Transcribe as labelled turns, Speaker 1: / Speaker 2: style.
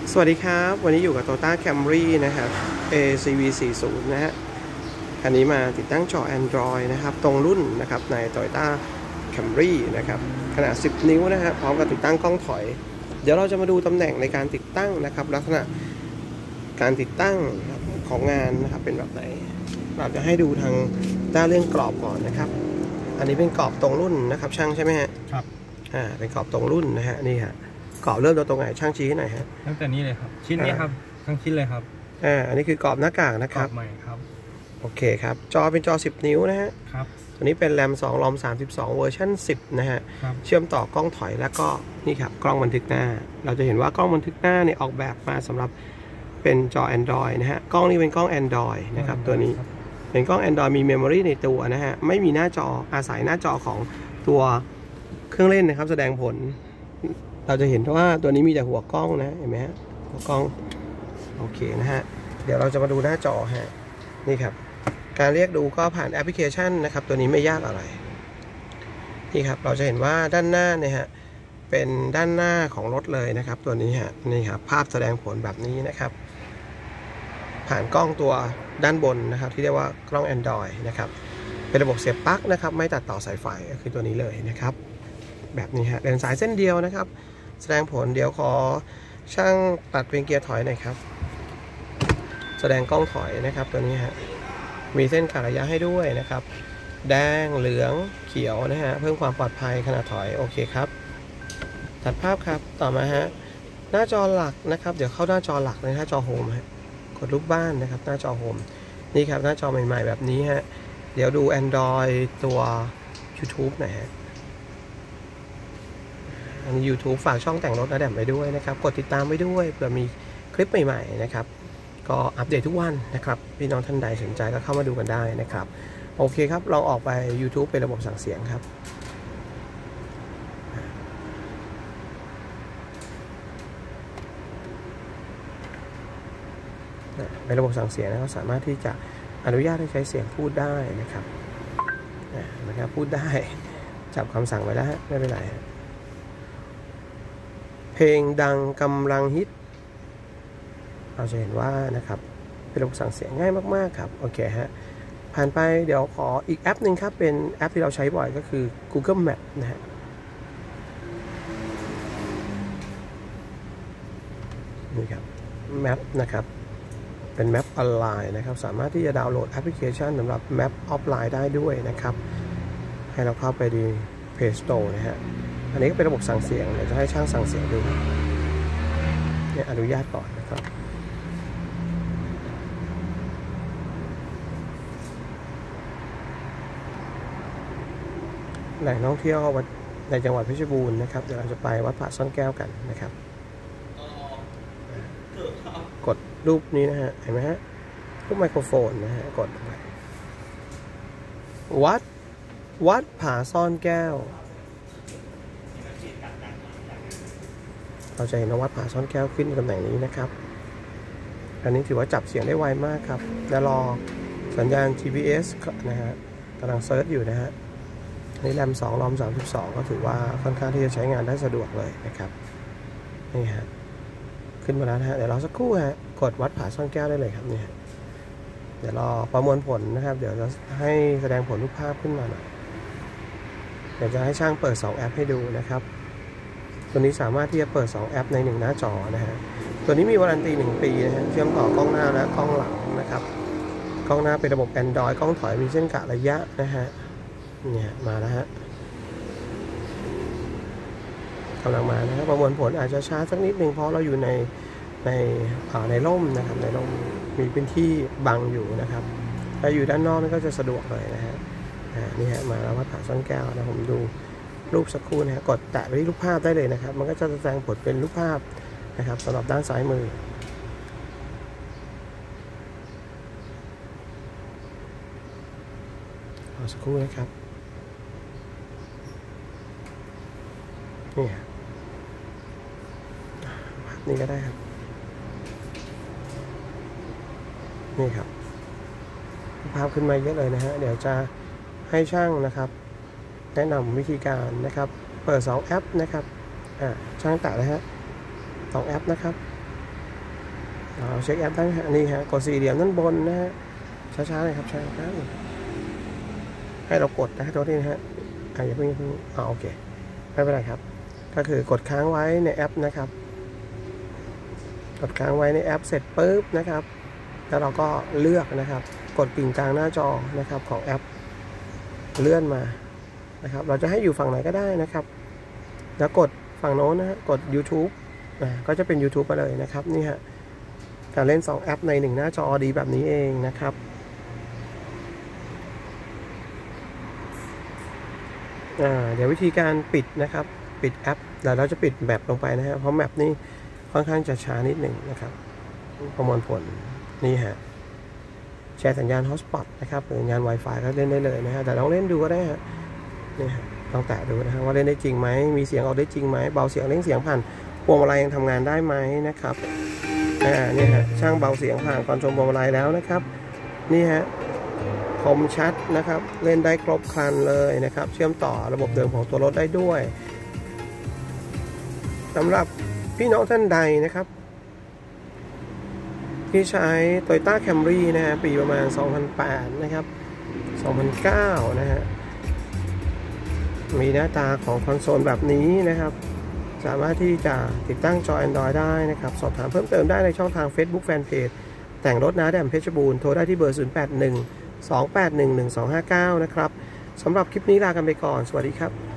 Speaker 1: สวัสดีครับวันนี้อยู่กับ Toyota Camry นะครับ ACV 40นะฮะคันนี้มาติดตั้งจอ Android นะครับตรงรุ่นนะครับใน Toyota Camry นะครับขนาด10 นิ้วนะฮะพร้อมกับติดตั้งกล้องถอยเดี๋ยวเราจะมาดูตำแหน่งในการติดตั้งนะครับลักษณะการติดตั้งของงานนะครับเป็นแบบไหนเราจะให้ดูทางด้านเรื่องกรอบก่อนนะครับอันนี้เป็นกรอบตรงรุ่นนะครับช่างใช่ไหมฮะ
Speaker 2: ครับ
Speaker 1: เป็นกรอบตรงรุ่นนะฮะนี่ฮะกรอบเริ่มตรงไหนช่างชี้ให้หน่อยฮะ
Speaker 2: ตั้งแต่นี้เลยครับชิ้นนี้ครับทั้งชิ้นเลยครับ
Speaker 1: อันนี้คือกรอบหน้ากากนะครับ
Speaker 2: ใหม่ครับ
Speaker 1: โอเคครับจอเป็นจอ10 นิ้วนะฮะ
Speaker 2: ครับ
Speaker 1: ตัวนี้เป็นแรม2 ROM 32เวอร์ชัน10นะฮะเชื่อมต่อกล้องถอยแล้วก็นี่ครับกล้องบันทึกหน้าเราจะเห็นว่ากล้องบันทึกหน้าเนี่ยออกแบบมาสำหรับเป็นจอ Android นะฮะกล้องนี้เป็นกล้อง Android นะครับตัวนี้เป็นกล้อง Android มีเมมโมรีในตัวนะฮะไม่มีหน้าจออาศัยหน้าจอของตัวเครื่องเล่นนะครับแสดงผลเราจะเห็นว่าตัวนี้มีแต่หัวกล้องนะเห็นไหมฮะหัวกล้องโอเคนะฮะเดี๋ยวเราจะมาดูหน้าจอฮะนี่ครับการเรียกดูก็ผ่านแอปพลิเคชันนะครับตัวนี้ไม่ยากอะไรนี่ครับเราจะเห็นว่าด้านหน้าเนี่ยฮะเป็นด้านหน้าของรถเลยนะครับตัวนี้ฮะนี่ครับภาพแสดงผลแบบนี้นะครับผ่านกล้องตัวด้านบนนะครับที่เรียกว่ากล้อง Android นะครับเป็นระบบเสียบปลั๊กนะครับไม่ตัดต่อสายไฟก็คือตัวนี้เลยนะครับแบบนี้ฮะเดินสายเส้นเดียวนะครับแสดงผลเดี๋ยวขอช่างตัดเป็นเกียร์ถอยหน่อยครับแสดงกล้องถอยนะครับตัวนี้ฮะมีเส้นกะระยะให้ด้วยนะครับแดงเหลืองเขียวนะฮะเพิ่มความปลอดภัยขณะถอยโอเคครับตัดภาพครับต่อมาฮะหน้าจอหลักนะครับเดี๋ยวเข้าหน้าจอหลักเลยหน้าจอโฮมฮะกดรูปบ้านนะครับหน้าจอโฮมนี่ครับหน้าจอใหม่ๆแบบนี้ฮะเดี๋ยวดู Android ตัว YouTube หน่อยฮะอันนี้ YouTube ฝากช่องแต่งรถนะแดมไปด้วยนะครับกดติดตามไว้ด้วยเผื่อมีคลิปใหม่ๆนะครับก็อัปเดตทุกวันนะครับพี่น้องท่านใดสนใจก็เข้ามาดูกันได้นะครับโอเคครับลองออกไป YouTube เป็นระบบสั่งเสียงครับเป็นระบบสั่งเสียงนะครับสามารถที่จะอนุญาตให้ใช้เสียงพูดได้นะครับพูดได้จับคำสั่งไว้แล้วฮะไม่เป็นไรเพลงดังกำลังฮิตเราจะเห็นว่านะครับเป็นระบบสั่งเสียงง่ายมากๆครับโอเคฮะผ่านไปเดี๋ยวขออีกแอปหนึ่งครับเป็นแอปที่เราใช้บ่อยก็คือ Google Map นะฮะนี่ครับ Map นะครับเป็น Map ออนไลน์นะครับสามารถที่จะดาวน์โหลดแอปพลิเคชันสำหรับ Map ออฟไลน์ได้ด้วยนะครับให้เราเข้าไปดี Play Store นะฮะอันนี้ก็เป็นระบบสั่งเสียงเดี๋ยวจะให้ช่างสั่งเสียงดูเนี่ยอนุญาตก่อนนะครับแหล่งท่องเที่ยวในจังหวัดเพชรบูรณ์นะครับเดี๋ยวเราจะไปวัดผาซ่อนแก้วกันนะครับกดรูปนี้นะฮะเห็นไหมฮะรูปไมโครโฟนนะฮะกดไปวัดผาซ่อนแก้วเราจะเห็นวัดผาซ่อนแก้วขึ้นในตำแหน่งนี้นะครับอันนี้ถือว่าจับเสียงได้ไวมากครับเดี๋ยวรอสัญญาณ GPS นะฮะกำลังเซิร์ชอยู่นะฮะนี่แรม2 ROM 32ก็ถือว่าค่อนข้างที่จะใช้งานได้สะดวกเลยนะครับนี่ฮะขึ้นมาแล้วนะฮะเดี๋ยวรอสักครู่ฮะกดวัดผาซ่อนแก้วได้เลยครับเนี่ยเดี๋ยวรอประมวลผลนะครับเดี๋ยวจะให้แสดงผลรูปภาพขึ้นมาหน่อยเดี๋ยวจะให้ช่างเปิด2แอปให้ดูนะครับตัวนี้สามารถที่จะเปิด2แอปใน1หน้าจอนะฮะตัวนี้มีวารันตี1 ปีนะฮะเชื่อมต่อกล้องหน้าและกล้องหลังนะครับกล้องหน้าเป็นระบบ Android กล้องถอยมีเส้นกะระยะนะฮะเนี่ยมาแล้วฮะกำลังมานะครับประมวลผลอาจจะช้าสักนิดนึงเพราะเราอยู่ในร่มนะครับในร่มมีพื้นที่บังอยู่นะครับถ้าอยู่ด้านนอกนี่ก็จะสะดวกเลยนะฮะนี่ฮะมาแล้ววัดผาซ่อนแก้วนะผมดูรูปสักครู่นะฮะกดแตะไปที่รูปภาพได้เลยนะครับมันก็จะแสดงผลเป็นรูปภาพนะครับสำหรับด้านซ้ายมือรอสักครู่นะครับนี่ภาพนี้ก็ได้ครับนี่ครับภาพขึ้นมาเยอะเลยนะฮะเดี๋ยวจะให้ช่างนะครับแนะนำวิธีการนะครับเปิด2แอปนะครับช่างแตะนะฮะ2แอปนะครับเราเช็คแอปได้ฮะนี่ฮะกด4 เหลี่ยมด้านบนนะฮะช้าๆเลยครับช้าๆให้เรากดนะตัวนี้นะฮะอย่าเพิ่งโอเคไม่เป็นไรครับก็คือกดค้างไว้ในแอปนะครับกดค้างไว้ในแอปเสร็จปุ๊บนะครับแล้วเราก็เลือกนะครับกดปุ่มกลางหน้าจอนะครับของแอปเลื่อนมานะครับเราจะให้อยู่ฝั่งไหนก็ได้นะครับแล้วกดฝั่งโน้นนะฮะกด YouTube ก็จะเป็น YouTube มาเลยนะครับนี่ฮะการเล่น2แอปใน1หน้าจอดีแบบนี้เองนะครับเดี๋ยววิธีการปิดนะครับปิดแอปเดี๋ยวเราจะปิดแมปลงไปนะฮะเพราะแมปนี่ค่อนข้างจะช้านิดหนึ่งนะครับประมวลผลนี่ฮะแชร์สัญญาณ Hotspot นะครับหรืองาน Wi-Fi ก็เล่นได้เลยนะฮะแต่ลองเล่นดูก็ได้ฮะนี่ฮะลองแตะดูนะฮะว่าเล่นได้จริงไหมมีเสียงออกได้จริงไหมเบาเสียงเร่งเสียงผ่านพวงมาลัยยังทำงานได้ไหมนะครับนี่ฮะช่างเบาเสียงผ่านคอนโทรลพวงมาลัยแล้วนะครับนี่ฮะคมชัดนะครับเล่นได้ครบครันเลยนะครับเชื่อมต่อระบบเดิมของตัวรถได้ด้วยสำหรับพี่น้องท่านใดนะครับที่ใช้ Toyota Camry นะฮะปีประมาณ 2008 นะครับ 2009 นะฮะมีหน้าตาของคอนโซลแบบนี้นะครับสามารถที่จะติดตั้งจอ Android ได้นะครับสอบถามเพิ่มเติมได้ในช่องทาง Facebook Fanpage แต่งรถน้าแดมเพชรบูรณ์โทรได้ที่เบอร์ 0812811259 นะครับสำหรับคลิปนี้ลากันไปก่อนสวัสดีครับ